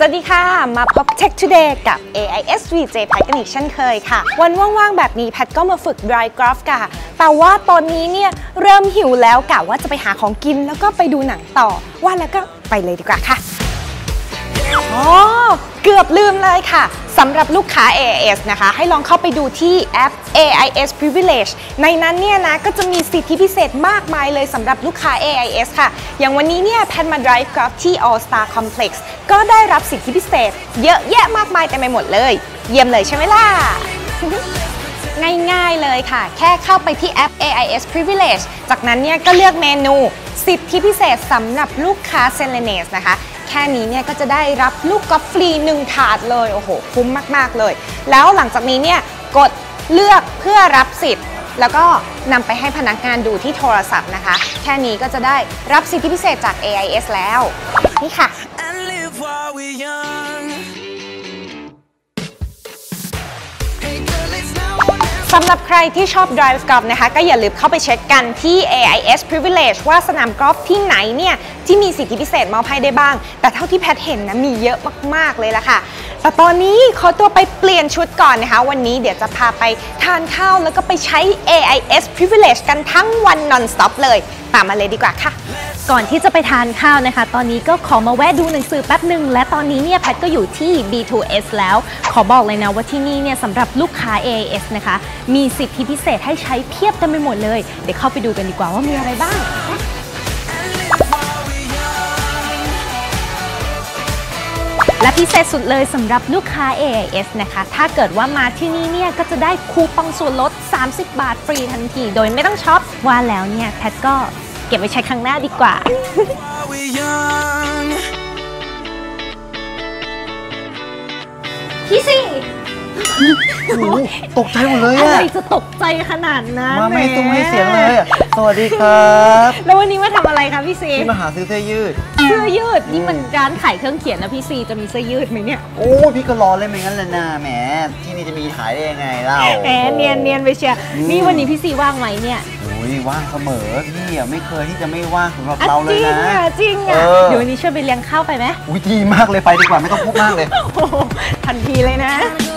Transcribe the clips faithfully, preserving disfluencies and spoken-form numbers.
สวัสดีค่ะมาพบ Tech Today กับ เอ ไอ เอส วี เจ แพทกันอีกเช่นเคยค่ะวันว่างๆแบบนี้แพทก็มาฝึก Dry Graph ค่ะแต่ว่าตอนนี้เนี่ยเริ่มหิวแล้วกะว่าจะไปหาของกินแล้วก็ไปดูหนังต่อว่าแล้วก็ไปเลยดีกว่าค่ะอ๋อเกือบลืมเลยค่ะสำหรับลูกค้า เอ ไอ เอส นะคะให้ลองเข้าไปดูที่แอป เอ ไอ เอส Privilege ในนั้นเนี่ยนะก็จะมีสิทธิพิเศษมากมายเลยสำหรับลูกค้า เอ ไอ เอส ค่ะอย่างวันนี้เนี่ยแพทมา Drive Graph ที่ All Star Complex ก็ได้รับสิทธิพิเศษเยอะแยะมากมายเต็มไปหมดเลยเยี่ยมเลยใช่ไหมล่ะ ง่ายๆเลยค่ะแค่เข้าไปที่แอป เอ ไอ เอส Privilege จากนั้นเนี่ยก็เลือกเมนูสิทธิพิเศษสำหรับลูกค้า Selenius นะคะแค่นี้เนี่ยก็จะได้รับลูกกอล์ฟฟรีหนึ่งถาดเลยโอ้โหคุ้มมากๆเลยแล้วหลังจากนี้เนี่ยกดเลือกเพื่อรับสิทธิ์แล้วก็นำไปให้พนักงานดูที่โทรศัพท์นะคะแค่นี้ก็จะได้รับสิทธิพิเศษจาก เอ ไอ เอส แล้วนี่ค่ะสำหรับใครที่ชอบ Drive Golf นะคะก็อย่าลืมเข้าไปเช็คกันที่ เอ ไอ เอส Privilege ว่าสนามกอล์ฟที่ไหนเนี่ยที่มีสิทธิพิเศษมอบให้ได้บ้างแต่เท่าที่แพทเห็นนะมีเยอะมากๆเลยละค่ะแต่ตอนนี้ขอตัวไปเปลี่ยนชุดก่อนนะคะวันนี้เดี๋ยวจะพาไปทานข้าวแล้วก็ไปใช้ เอ ไอ เอส Privilege กันทั้งวัน non stop เลยตามมาเลยดีกว่าค่ะก่อนที่จะไปทานข้าวนะคะตอนนี้ก็ขอมาแวะดูหนังสือแป๊บหนึ่งและตอนนี้เนี่ยแพทก็อยู่ที่ บี ทู เอส แล้วขอบอกเลยนะว่าที่นี่เนี่ยสำหรับลูกค้า เอ ไอ เอส นะคะมีสิทธิพิเศษให้ใช้เพียบเต็มไปหมดเลยเดี๋ยวเข้าไปดูกันดีกว่าว่ามีอะไรบ้างและพิเศษสุดเลยสำหรับลูกค้า เอ ไอ เอส นะคะถ้าเกิดว่ามาที่นี่เนี่ยก็จะได้คูปองส่วนลดสามสิบบาทฟรีทันทีโดยไม่ต้องช็อปว่าแล้วเนี่ยแพทก็เก็บไว้ใช้ครั้งหน้าดีกว่าพี่สิตกใจหมดเลยอะอะไรจะตกใจขนาดนั้นมาไม่ตุ้งไม่เสียงเลยสวัสดีครับแล้ววันนี้มาทำอะไรคะพี่ซีที่มาหาซื้อเสื้อยืดเสื้อยืดนี่มันร้านขายเครื่องเขียนนะพี่ซีจะมีเสื้อยืดไหมเนี่ยโอ้พี่ก็รอเลยไม่งั้นเลยนะแหมที่นี่จะมีขายได้ยังไงเล่าแหมเนียนเนียนไปเชียร์นี่วันนี้พี่ซีว่างไหมเนี่ยโอ้ยว่างเสมอพี่อ่ะไม่เคยที่จะไม่ว่างสำหรับเราเลยนะจริงอ่ะเดี๋ยววันนี้ช่วยไปเลี้ยงข้าวไปไหมอุ้ยดีมากเลยไปดีกว่าไม่ต้องพูดมากเลยทันทีเลยนะ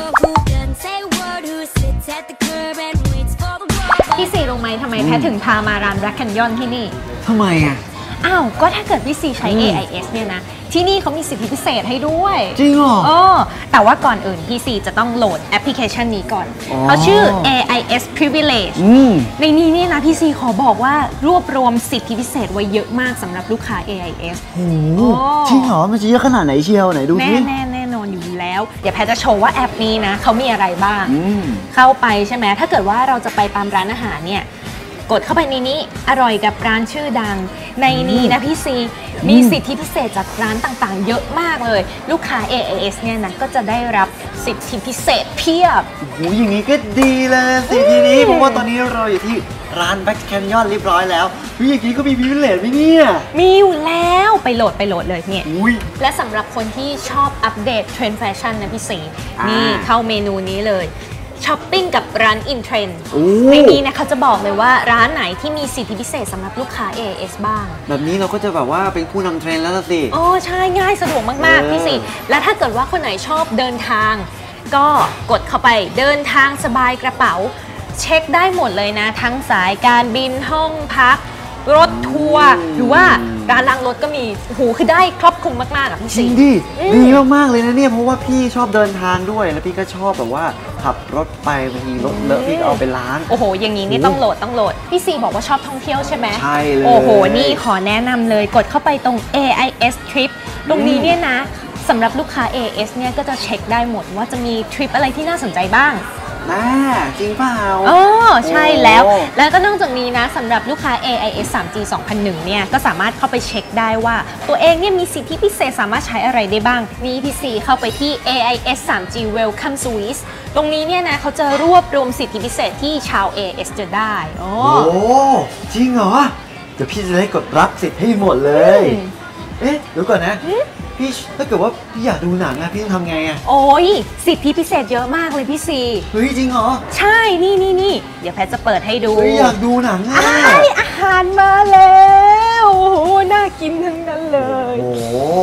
พี่ซีรู้ไหมทำไมแพทถึงพามาร้าน Black Canyon ที่นี่ทำไมอ่ะอ้าวก็ถ้าเกิดพี่ซีใช้ เอ ไอ เอส เนี่ยนะที่นี่เขามีสิทธิพิเศษให้ด้วยจริงเหรออ๋อแต่ว่าก่อนอื่นพี่ซีจะต้องโหลดแอปพลิเคชันนี้ก่อนเขาชื่อ เอ ไอ เอส Privilege ในนี้นี่นะพี่ซีขอบอกว่ารวบรวมสิทธิพิเศษไว้เยอะมากสำหรับลูกค้า เอ ไอ เอสโอ้จริงเหรอมันจะเยอะขนาดไหนเชียวไหนดูสิแน่แน่แน่นอนอยู่แล้วเดี๋ยวแพทจะโชว์ว่าแอปนี้นะเขามีอะไรบ้างเข้าไปใช่ไหมถ้าเกิดว่าเราจะไปตามร้านอาหารเนี่ยกดเข้าไปในนี้อร่อยกับร้านชื่อดังในนี้นะพี่ซีมีสิทธิพิเศษจากร้านต่างๆเยอะมากเลยลูกค้า เอ ไอ เอส เนี่ยนะก็จะได้รับสิทธิพิเศษเพียบโอ้โหอย่างนี้ก็ดีเลยสิทีนี้เพราะว่าตอนนี้เราอยู่ที่ร้าน Black Canyon เรียบร้อยแล้วพี่อย่างนี้ก็มีพิเศษไหมเนี่ยมีอยู่แล้วไปโหลดไปโหลดเลยเนี่ยและสำหรับคนที่ชอบอัปเดตเทรนด์แฟชั่นนะพี่ซีนี่เข้าเมนูนี้เลยช้อปปิ้งกับร้านอินเทรนด์ในนี้นะเขาจะบอกเลยว่าร้านไหนที่มีสิทธิพิเศษสำหรับลูกค้า เอ ไอ เอส บ้างแบบนี้เราก็จะแบบว่าเป็นผู้นำเทรนด์แล้วล่ะสิอ๋อใช่ง่ายสะดวกมากๆพี่สิและถ้าเกิดว่าคนไหนชอบเดินทางก็กดเข้าไปเดินทางสบายกระเป๋าเช็คได้หมดเลยนะทั้งสายการบินห้องพักรถทัวร์หรือว่าร้านล้างรถก็มีโอ้โหคือได้ครอบคลุมมากๆอ่ะพี่สิดีดีมากๆเลยนะเนี่ยเพราะว่าพี่ชอบเดินทางด้วยแล้วพี่ก็ชอบแบบว่าขับรถไปบางทีรถเลอะพี่ก็เอาไปล้างโอ้โหอย่างนี้นี่ต้องโหลดต้องโหลดพี่ซีบอกว่าชอบท่องเที่ยวใช่ไหมใช่เลยโอ้โหนี่ขอแนะนำเลยกดเข้าไปตรง เอ ไอ เอส Trip ตรงนี้เนี่ยนะสำหรับลูกค้า เอ ไอ เอส เนี่ยก็จะเช็คได้หมดว่าจะมีทริปอะไรที่น่าสนใจบ้างน่าจริงเปล่าอ๋อใช่แล้วแล้วก็นอกจากนี้นะสำหรับลูกค้า เอ ไอ เอส ทรี จี สองพันหนึ่งเนี่ยก็สามารถเข้าไปเช็คได้ว่าตัวเองเนี่ยมีสิทธิพิเศษสามารถใช้อะไรได้บ้างนี่พี่ซีเข้าไปที่ เอ ไอ เอส ทรี จี Welcome Suite ตรงนี้เนี่ยนะเขาจะรวบรวมสิทธิพิเศษที่ชาว เอ ไอ เอส จะได้โอ้จริงเหรอเดี๋ยวพี่จะได้กดรับสิทธิ์ให้หมดเลยเอ๊ะเดี๋ยวก่อนนะพี่ถ้าเกิดว่าพี่อยากดูหนังอะพี่ต้องทำไงอะโอ้ยสิทธิพิเศษเยอะมากเลยพี่ซีเฮ้ยจริงเหรอใช่นี่นี่นี่เดี๋ยวแพทจะเปิดให้ดูเฮ้ยอยากดูหนังอะอาหารมาแล้วโอ้โหน่ากินทั้งนั้นเลยโอ้แต่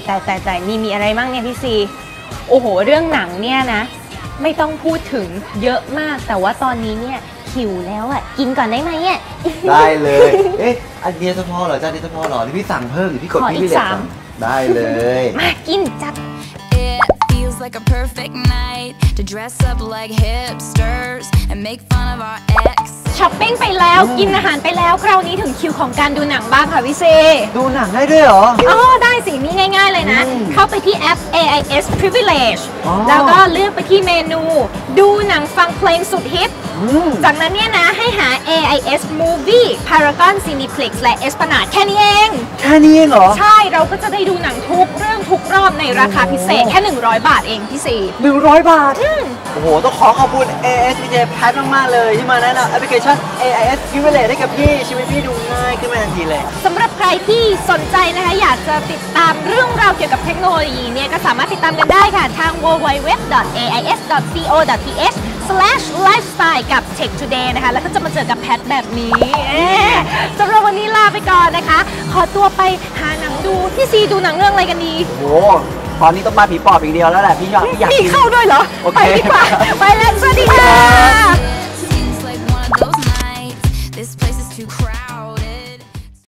แต่แต่แต่นี่มีอะไรบ้างเนี่ยพี่ซีโอ้โหเรื่องหนังเนี่ยนะไม่ต้องพูดถึงเยอะมากแต่ว่าตอนนี้เนี่ยหิวแล้วอ่ะกินก่อนได้ไหมอ่ะได้เลย เอ๊ะ อันนี้จะพอเหรอจ้านี้จะพอเหรอหรือพี่สั่งเพิ่มหรือพี่กดขอพี่อีกวิเลตสามได้เลยมากินจัด It feels like a perfect night to dress up like hipsters and make fun of our ex. ช้อปปิ้งไปแล้วกินอาหารไปแล้วคราวนี้ถึงคิวของการดูหนังบ้างค่ะพี่เซดูหนังได้ด้วยเหรออ๋อได้สินี่ง่ายๆเลยนะอืมเข้าไปที่แอป เอ ไอ เอส Privilege อ๋อแล้วก็เลือกไปที่เมนู ดูหนังฟังเพลงสุดฮิตอืมจากนั้นเนี่ยนะให้หา เอ ไอ เอส Movie Paragon Cineplex และ Esplanade แค่นี้เองแค่นี้เองเหรอใช่เราก็จะได้ดูหนังทุกเรื่องทุกรอบในราคาพิเศษแค่ หนึ่งร้อย บาทเองพี่ซีหนึ่งร้อยบาทอืมโอ้โห ต้องขอขอบคุณ เอ เอส พี เจ แพทมากๆเลยที่มาแนะนำแอปพลิเคชัน เอ ไอ เอส Privilege ให้กับพี่ ชีวิตพี่ดูง่ายขึ้นมาทันทีเลยสำหรับใครที่สนใจนะคะอยากจะติดตามเรื่องราวเกี่ยวกับเทคโนโลยีเนี่ยก็สามารถติดตามกันได้ค่ะ ทาง ดับเบิลยู ดับเบิลยู ดับเบิลยู ดอท เอ ไอ เอส ดอท ซี โอ ดอท ที เอช สแลช ไลฟ์สไตล์ กับ Tech Today นะคะ แล้วก็จะมาเจอกับแพทแบบนี้เอ๊ะสำหรับวันนี้ลาไปก่อนนะคะ ขอตัวไปหาหนังดูพี่ซีดูหนังเรื่องอะไรกันดีโอ้โห ตอนนี้ต้องมาผีปอบอีกเดียวแล้วแหละ พี่ยอดพี่อยากมีกินเข้าด้วยเหรอโอเคไปดีกว่า ไปแล้ว สวัสดีค่ะ